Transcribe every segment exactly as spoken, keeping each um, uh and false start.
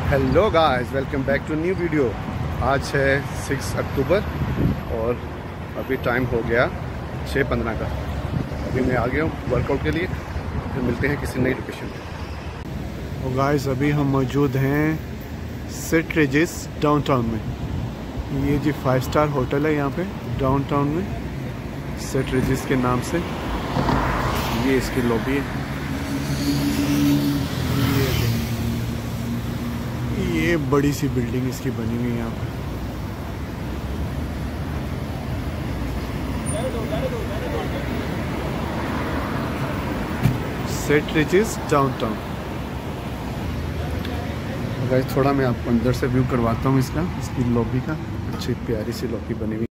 Hello guys, welcome back to new video. आज है six October और अभी टाइम हो गया छः पंद्रह का। अभी मैं आ गया हूँ वर्कआउट के लिए, फिर मिलते हैं किसी नई लोकेशन पे। तो गाइस अभी हम मौजूद हैं सेट रेजिस डाउनटाउन में। ये जी फाइव स्टार होटल है यहाँ पे डाउनटाउन में, सेट रेजिस के नाम से। ये इसकी लॉबी है। ये बड़ी सी बिल्डिंग इसकी बनी हुई है यहाँ पर। Set रेजिस downtown. गाइस थोड़ा मैं आपको अंदर से व्यू करवाता हूँ इसका, इसकी लॉबी का। अच्छी प्यारी सी लॉबी बनी हुई।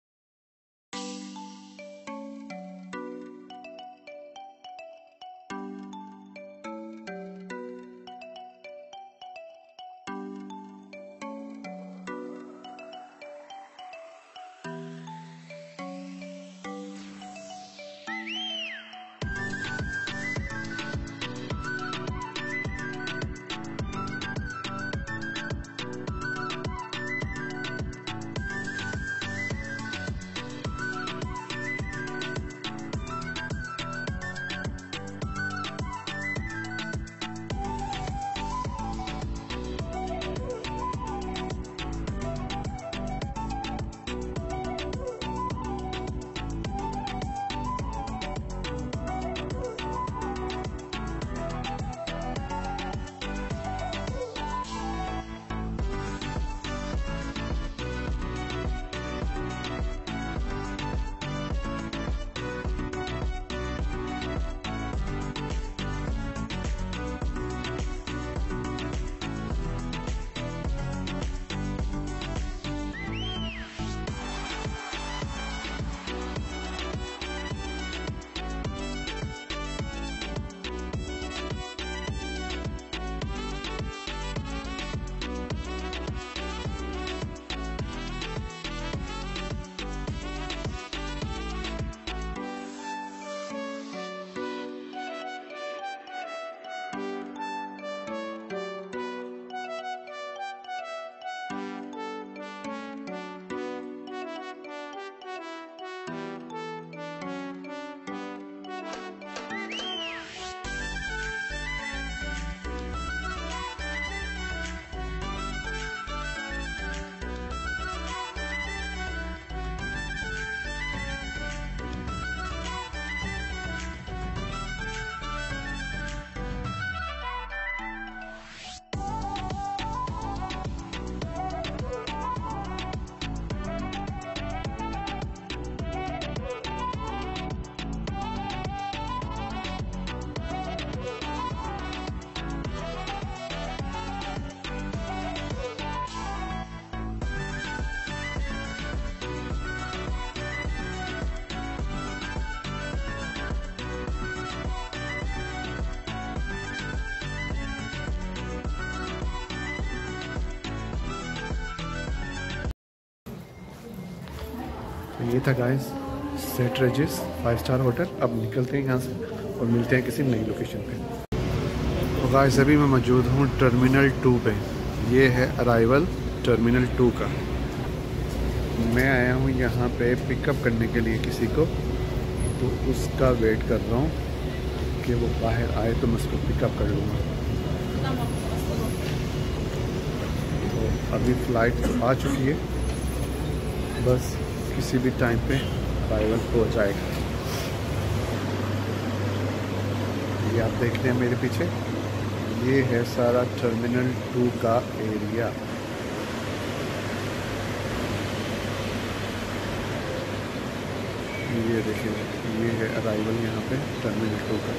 ये था guys St Regis five star hotel. अब निकलते हैं यहाँ से और मिलते हैं किसी नई लोकेशन पे। तो गाइस अभी मैं मौजूद हूँ टर्मिनल टू पे। ये है अराइवल टर्मिनल टू का। मैं आया हूँ यहाँ पे पिकअप करने के लिए किसी को, तो उसका वेट कर रहा हूँ कि वो बाहर आए तो मैं उसको पिकअप कर लूँगा। तो अभी फ़्लाइट आ चुकी है, बस किसी भी टाइम पे अराइवल हो जाएगा। ये आप देख रहे हैं मेरे पीछे, ये है सारा टर्मिनल टू का एरिया। ये देखिए, ये है अराइवल यहाँ पे टर्मिनल टू का।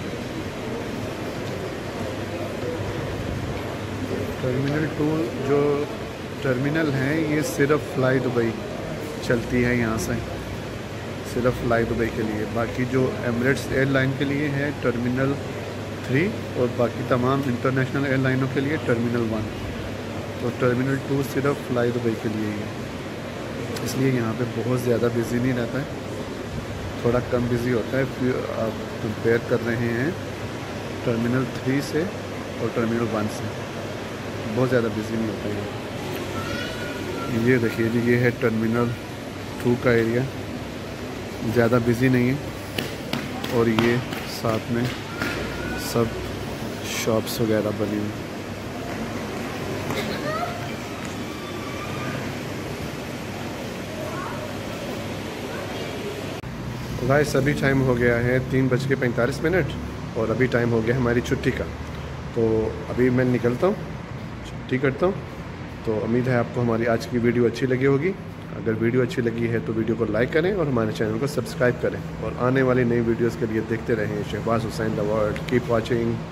टर्मिनल टू जो टर्मिनल है, ये सिर्फ फ्लाई दुबई चलती है यहाँ से, सिर्फ फ्लाई दुबई के लिए। बाकी जो एमिरेट्स एयरलाइन के लिए है टर्मिनल थ्री, और बाकी तमाम इंटरनेशनल एयरलाइनों के लिए टर्मिनल वन। तो टर्मिनल टू सिर्फ फ्लाई दुबई के लिए ही है, इसलिए यहाँ पे बहुत ज़्यादा बिज़ी नहीं रहता है, थोड़ा कम बिज़ी होता है। फिर आप कंपेयर कर रहे हैं टर्मिनल थ्री से और टर्मिनल वन से। बहुत ज़्यादा बिजी नहीं होते हैं। ये देखिए जी, ये है टर्मिनल टू का एरिया, ज़्यादा बिजी नहीं है। और ये साथ में सब शॉप्स वगैरह बनी हुई। गाइस अभी टाइम हो गया है तीन बज के पैंतालीस मिनट और अभी टाइम हो गया हमारी छुट्टी का। तो अभी मैं निकलता हूँ, छुट्टी करता हूँ। तो उम्मीद है आपको हमारी आज की वीडियो अच्छी लगी होगी। अगर वीडियो अच्छी लगी है तो वीडियो को लाइक करें और हमारे चैनल को सब्सक्राइब करें और आने वाली नई वीडियोस के लिए देखते रहें। Shahbaz Hussain the world, keep watching.